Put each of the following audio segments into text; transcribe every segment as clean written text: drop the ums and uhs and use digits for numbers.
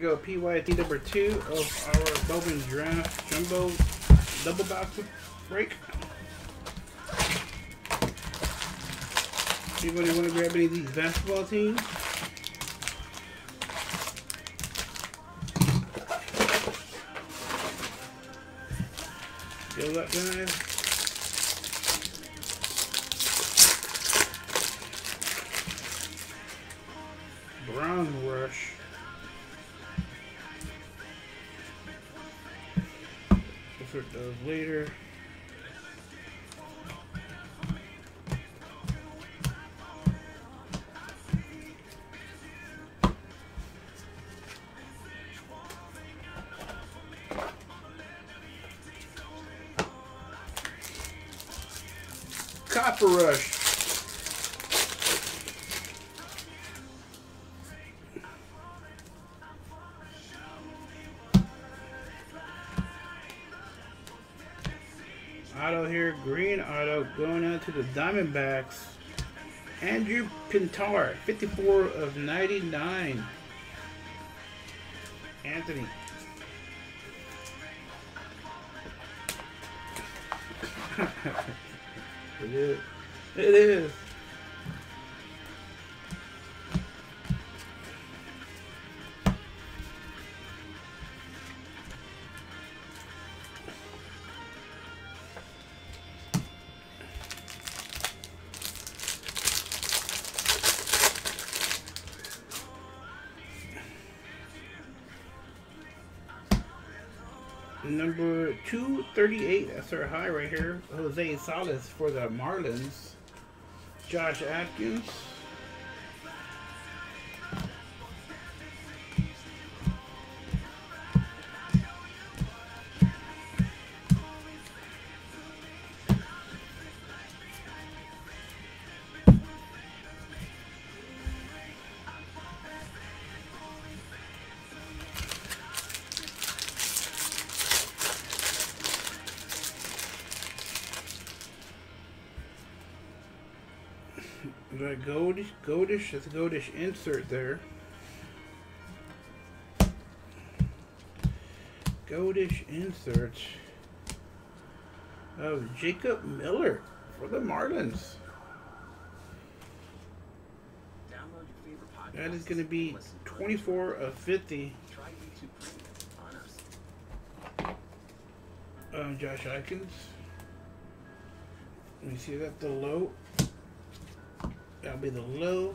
go PYT number 2 of our Bowman Draft Jumbo Double Box break. Anybody want to grab any of these basketball teams? Good luck, guys. Brown Rush. We'll sort those later. Copper Rush. Auto here, green auto going out to the Diamondbacks. Andrew Pintar, 54 of 99. Anthony. It is. It is. Number 238, that's our high right here. Jose Salas for the Marlins. Josh Atkins. Goldish, that's a Goldish insert there. Goldish insert of Jacob Miller for the Marlins. That is going to be 24 of 50. Josh Atkins. Let me see that the low. That'll be the low.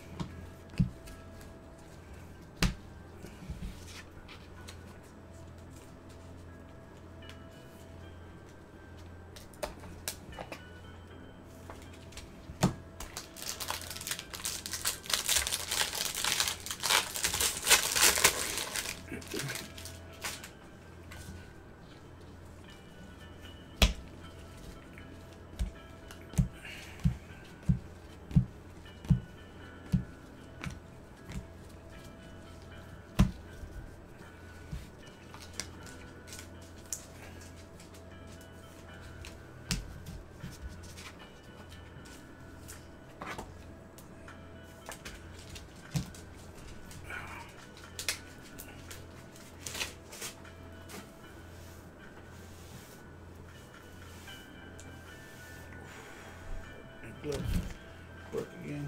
Let's work again.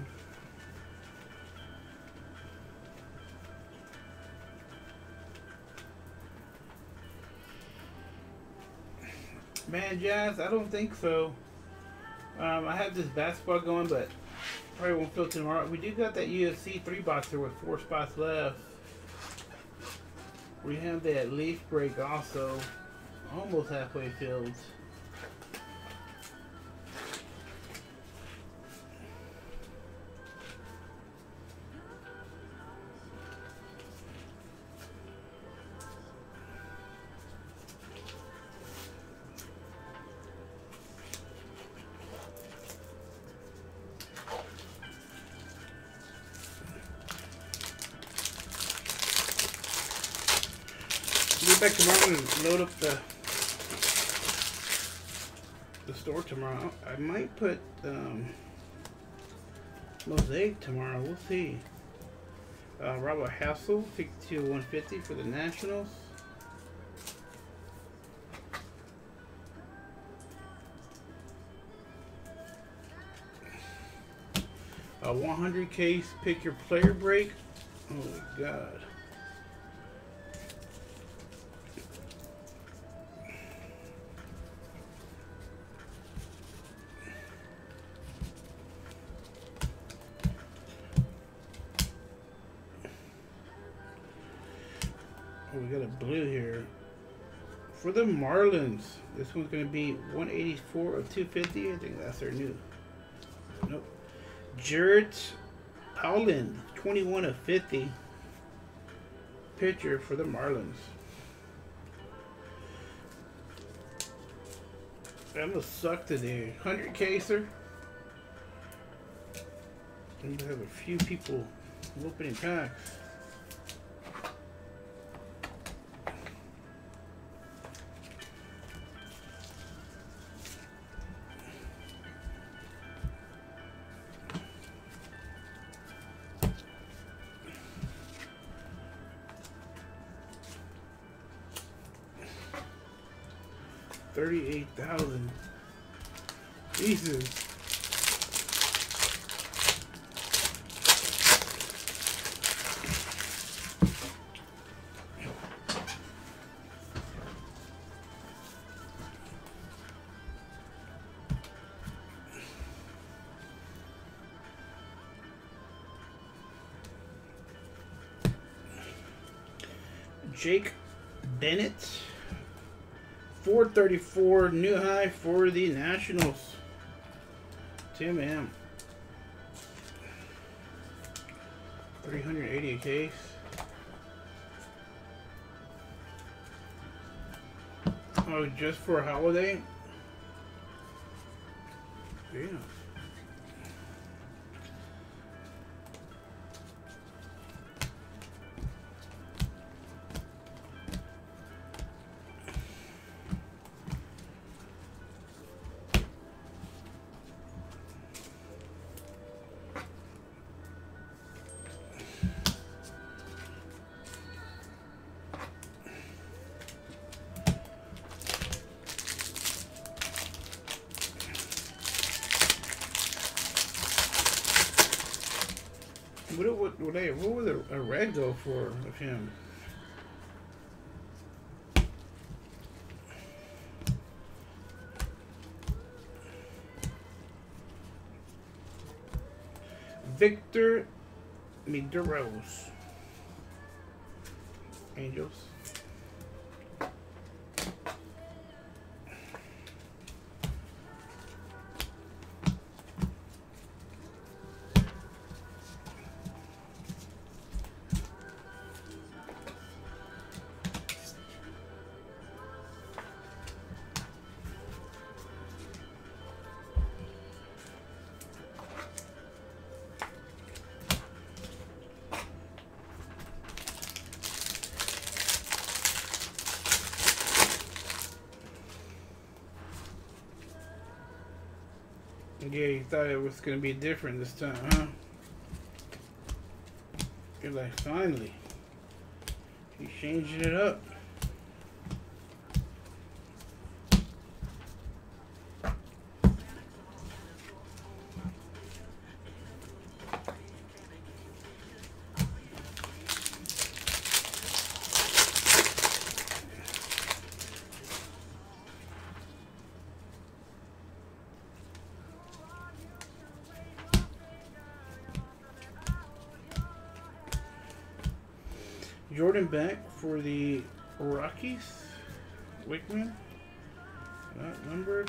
Man, Jazz, I don't think so. I have this basketball going, but probably won't fill tomorrow. We do got that UFC 3-boxer with 4 spots left. We have that leaf break also, almost halfway filled. Get back tomorrow and load up the store tomorrow. I might put Mosaic tomorrow. We'll see. Robert Hassel, 52-150 for the Nationals. A 100 case pick your player break. Oh my God. Oh, we got a blue here. For the Marlins, this one's going to be 184 of 250. I think that's their new. Nope. Jarrett Howland, 21 of 50. Pitcher for the Marlins. That must suck today. 100 caser. And you have a few people opening packs. $38,000. Jesus. Jake Bennett. 434 new high for the Nationals. Tim M. 380 a case. Oh, just for a holiday? Yeah. What would a red go for of him? Victor Medeiros. Angels. Yeah, you thought it was going to be different this time, huh? You're like, finally. He's changing it up. Jordan back for the Rockies. Wickman. Not numbered.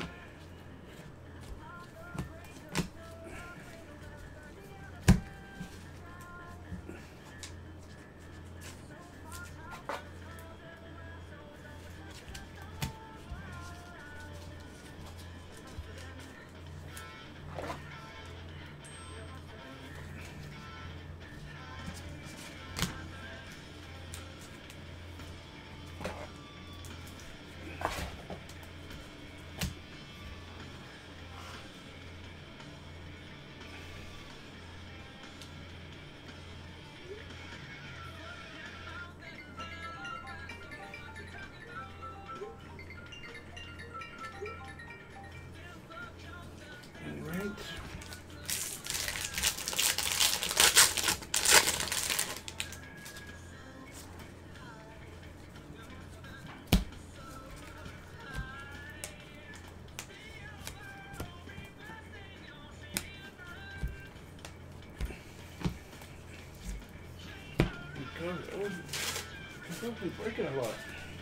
It's breaking a lot.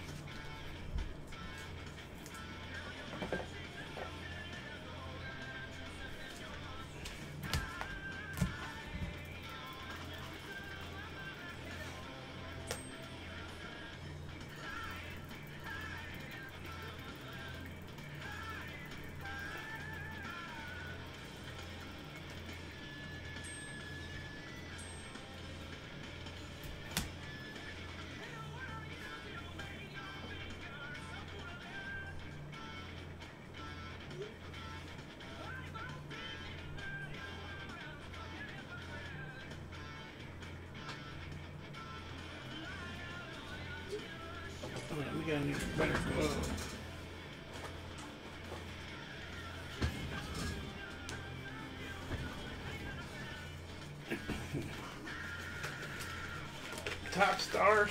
We gotta need better gloves. Top stars.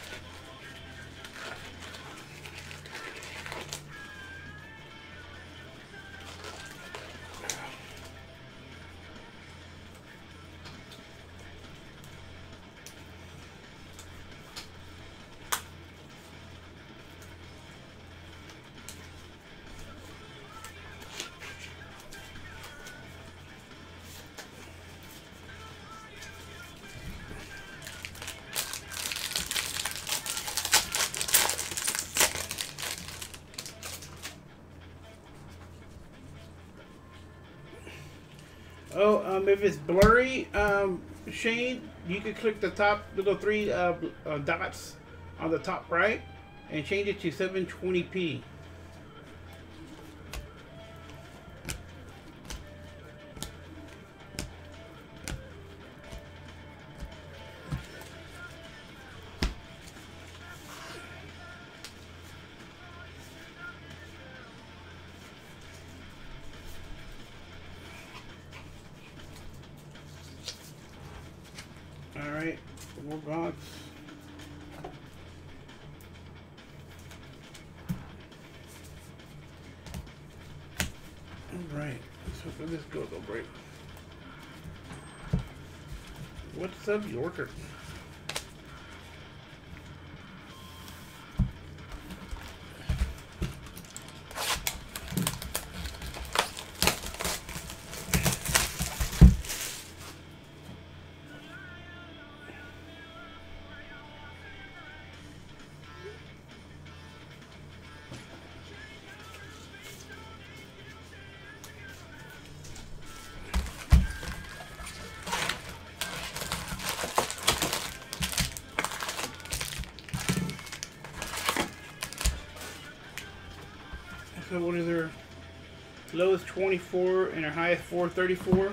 Oh, if it's blurry, Shane, you can click the top little three dots on the top right and change it to 720p. Alright, more box. Alright, let's hope this goes all right. What's up, Yorker? So what is their lowest 24 and their highest 434?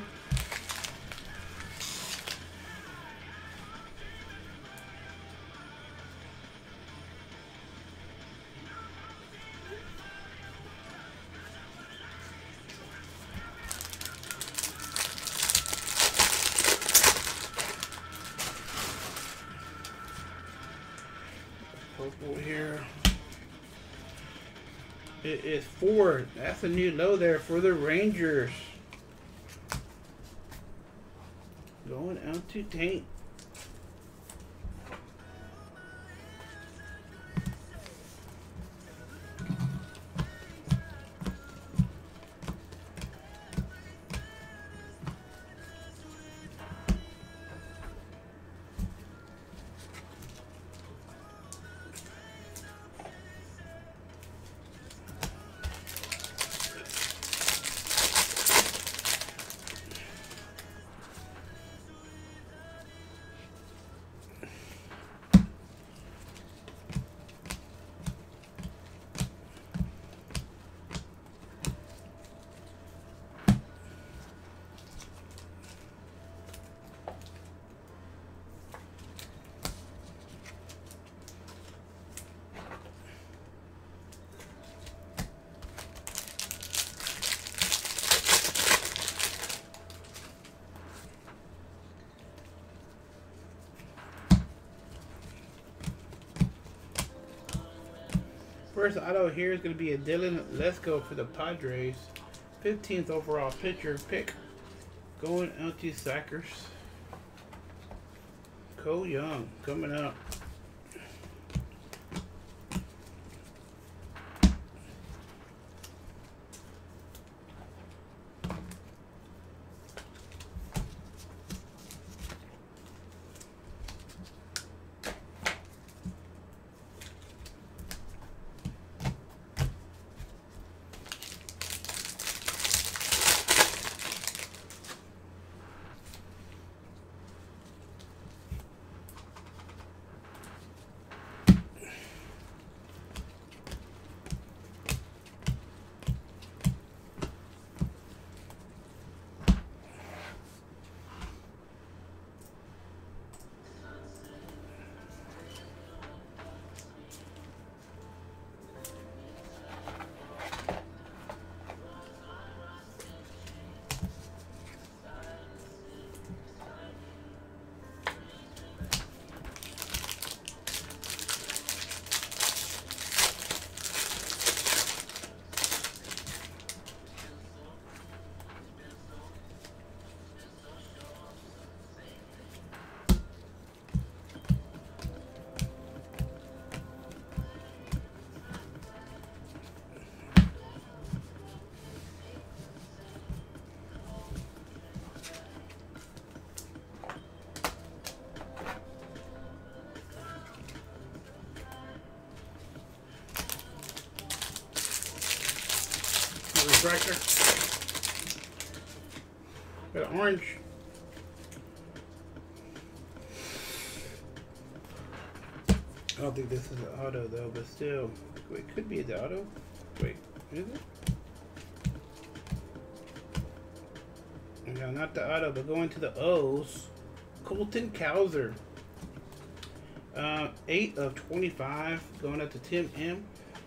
Purple here. It is 4. That's a new low there for the Rangers. Going out to Tank. First auto here is going to be a Dylan Lesko for the Padres. 15th overall pitcher pick. Going out to Sackers. Cole Young coming up. Refractor. Got an orange. I don't think this is an auto though, but still. Wait, could be the auto. Wait, is it? No, not the auto, but going to the O's. Colton Cowser. 8 of 25, going up to Tim M.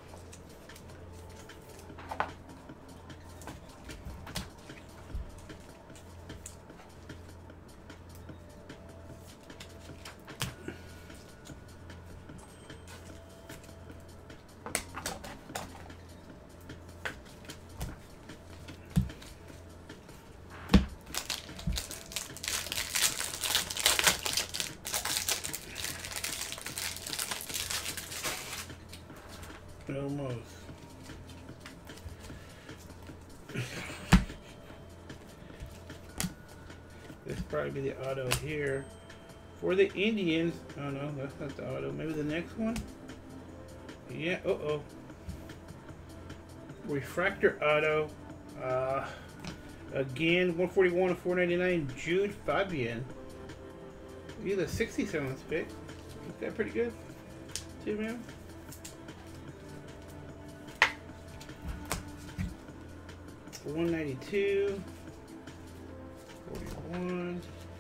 Almost. This probably be the auto here for the Indians. Oh no, that's not the auto. Maybe the next one. Yeah. Refractor auto. Again, 141 to 499. Jude Fabian. Either 67th pick. Is that pretty good? Too, man. $192, 41.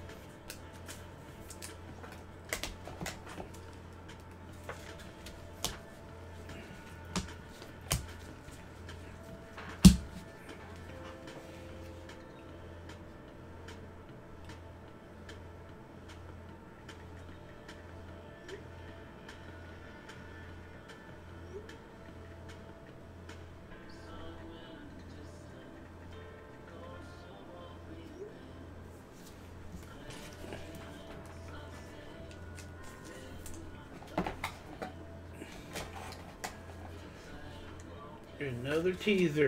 Another teaser.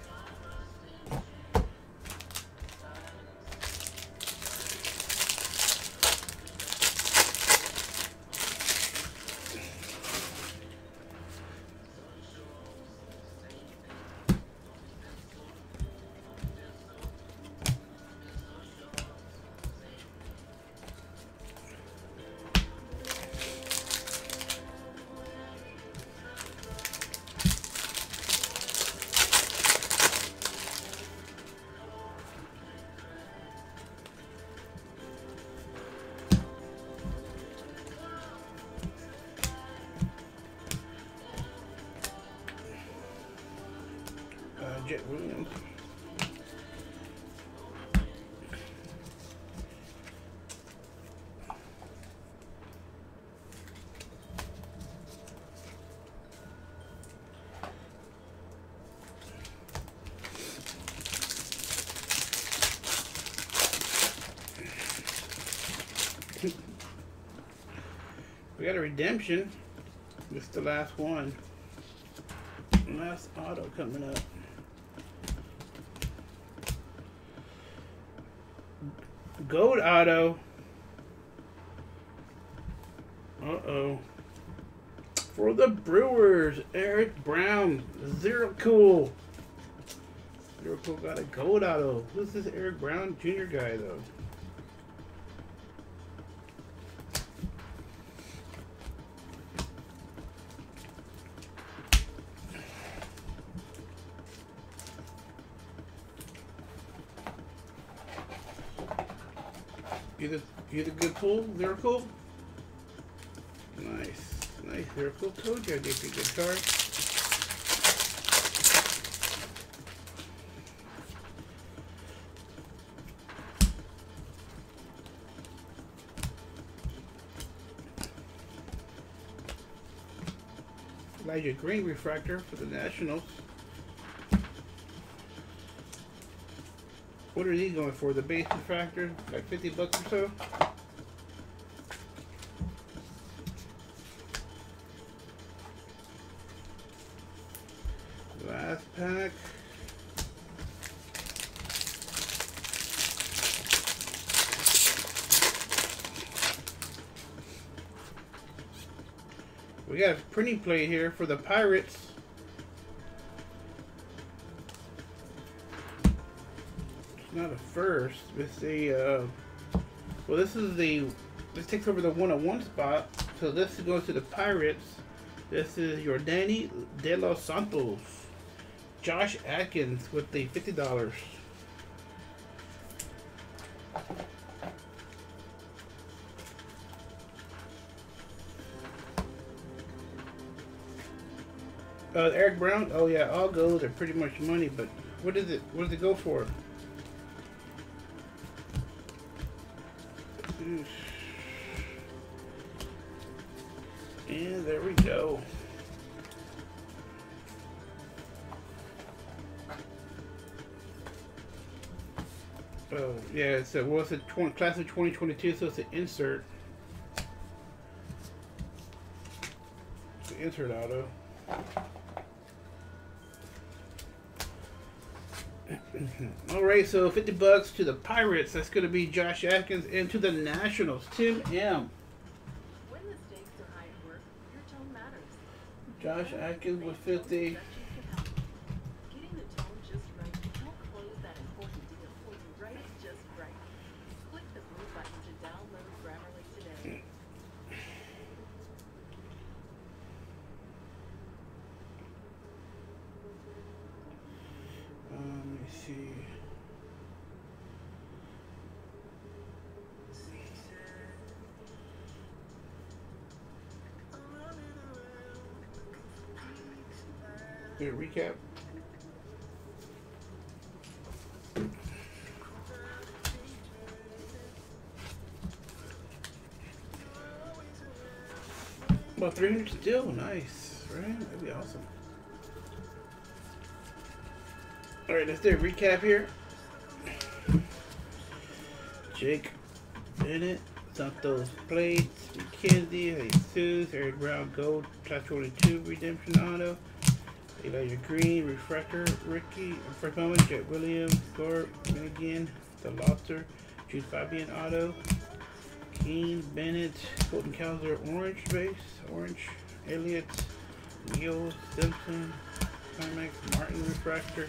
Jet Williams. We got a redemption. This is the last one. Last auto coming up. Gold auto. Uh-oh. For the Brewers, Eric Brown. Zero Cool. Zero Cool got a gold auto. Who's this Eric Brown Jr. guy, though? You the good pull, Zero Cool? Nice. Nice, Zero Cool. Told you I'd get you a good card. Elijah Green refractor for the Nationals. What are these going for? The base refractor? Like 50 bucks or so? Last pack. We got a printing plate here for the Pirates. Not a first. It's the well, this is the, this takes over the 101 spot. So this goes to the Pirates. This is your Danny De Los Santos. Josh Atkins with the $50. Eric Brown. Oh yeah, all gold are pretty much money, but what is it? What does it go for? And there we go. Oh yeah, it's a, well, it's a class of 2022, so it's an insert. It's an insert auto. Alright, so 50 bucks to the Pirates. That's going to be Josh Atkins. And to the Nationals, Tim M. When the stakes are high at work, your tone matters. Josh Atkins with 50. Getting the tone just right will help close that important deal for you right just right. Click the blue button to download Grammarly today. Let me see. Do a recap. Well, 300 still, nice, right? That'd be awesome. Alright, let's do a recap here. Jake Bennett, Santos Plates, McKenzie, Jesus, Eric Brown Gold, Class 22 Redemption Auto, Elijah Green, Refractor, Ricky, First Moment, Jet Williams, Gorp, Megan, The Lobster, Jude Fabian Auto, Keen, Bennett, Colton Cowser, Orange Base, Orange, Elliott, Neil, Simpson, Climax, Martin Refractor,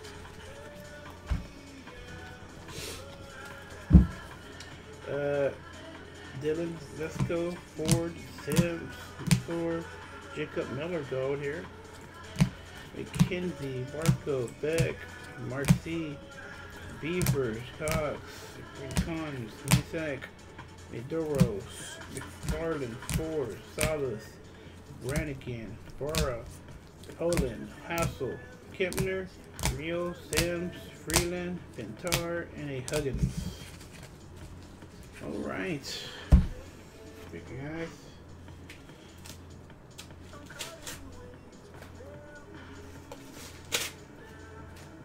Dylan, Vesco, Ford, Sims, Thor, Jacob Miller Gold here, McKenzie, Barco, Beck, Marcy, Beavers, Cox, Recons, Misak, Medoros, McFarland, Ford, Salas, Brannigan, Vara, Poland, Hassel, Kempner, Rio, Sims, Freeland, Pintar, and a Huggins. Alright. Thank you guys.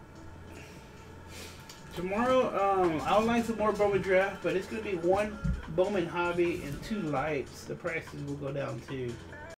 Tomorrow, I'll line some more Bowman Draft, but it's going to be one Bowman Hobby and 2 lights, the prices will go down too.